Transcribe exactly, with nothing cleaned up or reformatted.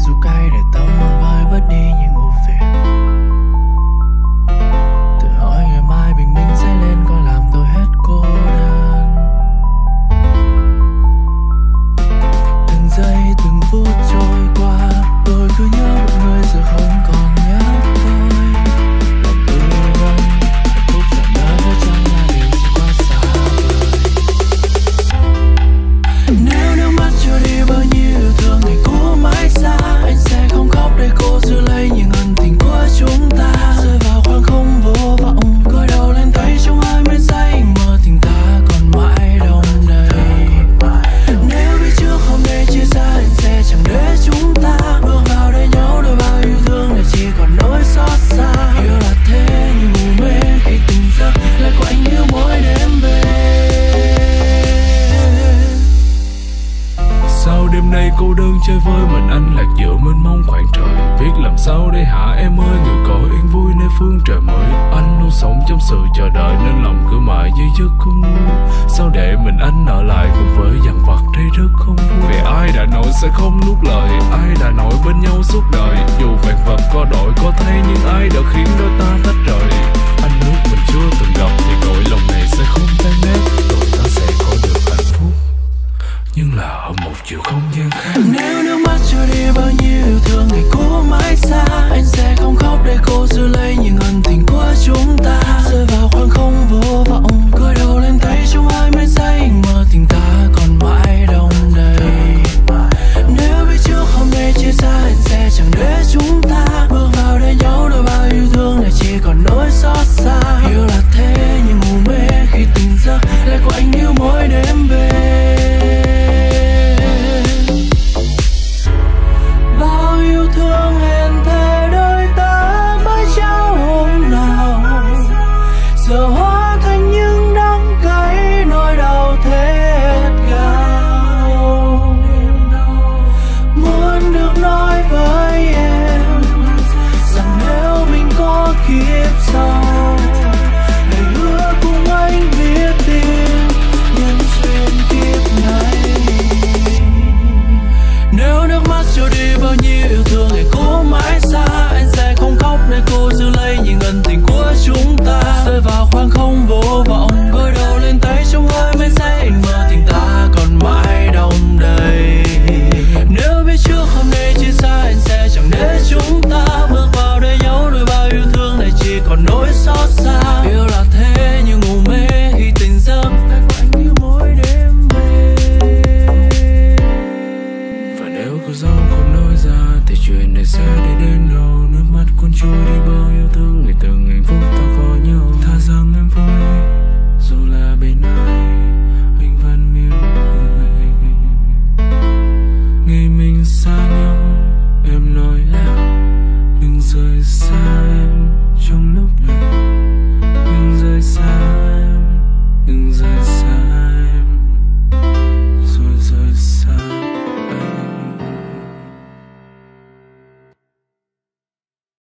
dù cay để tâm mang vai bớt đi những ưu phiền. Tự hỏi ngày mai bình minh sẽ lên có làm tôi hết cô đơn. Từng giây từng phút trôi qua, tôi cứ nhớ một người giờ không còn nhớ tôi. Lòng tư vong hạnh phúc giờ nơi đó chẳng là điều gì quá xa vời. Nếu nước mắt cho đi bao nhiêu yêu thương ngày cũ mãi xa, anh sẽ không khóc để cô giữ lấy những ân tình của chúng ta. Rơi vào khoảng không vô vọng, cúi đầu lên thấy trong hai mét giấy mơ tình ta còn mãi đong đầy. Nếu biết trước hôm nay chia xa anh sẽ chẳng để chúng ta bước vào đời nhau, đôi bao yêu thương này chỉ còn nỗi xót xa. Yêu là thế như mù mê khi từng giấc lại quạnh như mỗi đêm về. Sau đêm nay cô đơn chơi với mình anh lạc giữa mênh mông khoảng trời. Biết làm sao để hả em ơi, người có yên vui nơi phương trời mới. Anh luôn sống trong sự chờ đợi nên lòng cứ mãi dây dứt không nguôi. Sao để mình anh ở lại cùng với dằn vặt đây rất không vui. Vì ai đã nói sẽ không nuốt lời, ai đã nói bên nhau suốt đời. Dù vẹn vật có đổi có thay nhưng ai đã khiến đôi ta tách rời. Anh ước mình chưa từng gặp thì cõi lòng này sẽ không tan nát. Rồi ta sẽ có được hạnh phúc nhưng là ở một chiều không gian khác. Nếu nước mắt cho đi bao nhiêu yêu thương ngày cũ mãi xa, anh sẽ không khóc để cô giữ lấy những ân tình của chúng ta. Rơi vào khoảng không vô vọng, cúi đầu lên thấy trong hai mét giấy mơ tình ta còn mãi đong đầy. Nếu biết trước hôm nay chia xa anh sẽ chẳng để chúng ta bước vào đời nhau, đôi bao yêu thương này chỉ còn nỗi xót xa. Yêu là thế nhưng mù mê khi từng giấc lại quạnh như mỗi đêm về. Bao yêu thương hẹn thề đôi ta mãi trao hôm nào, giờ hóa thành những đắng cay nỗi đau thế hết gào. Muốn được nói với em rằng nếu mình có kiếp sau, hãy hứa cùng anh viết tin nhân duyên kiếp này. Nếu nước mắt cho đi bao nhiêu yêu thương ngày cũ mãi xa, anh sẽ không khóc để cô giữ lấy những ân tình của chúng ta. Rơi vào khoảng không vô vọng, cúi đầu lên tay trong hơi mây giấy mơ tình ta còn mãi đong đầy. Nếu biết trước hôm nay chia xa anh sẽ chẳng để chúng ta bước vào đời nhau, đôi bao yêu thương này chỉ còn nỗi xót xa. Yêu là thế nhưng ngủ mê khi tỉnh giấc lại quạnh như mỗi đêm về. Và nếu có dấu không nói ra thì chuyện này sẽ đi đến đâu. Nước mắt cuốn trôi đi bao yêu thương, ngày từng hạnh phúc ta có nhau. Thà rằng em vui dù là bên ai anh vẫn mỉm cười. Ngày mình xa nhau em nói là đừng rời xa.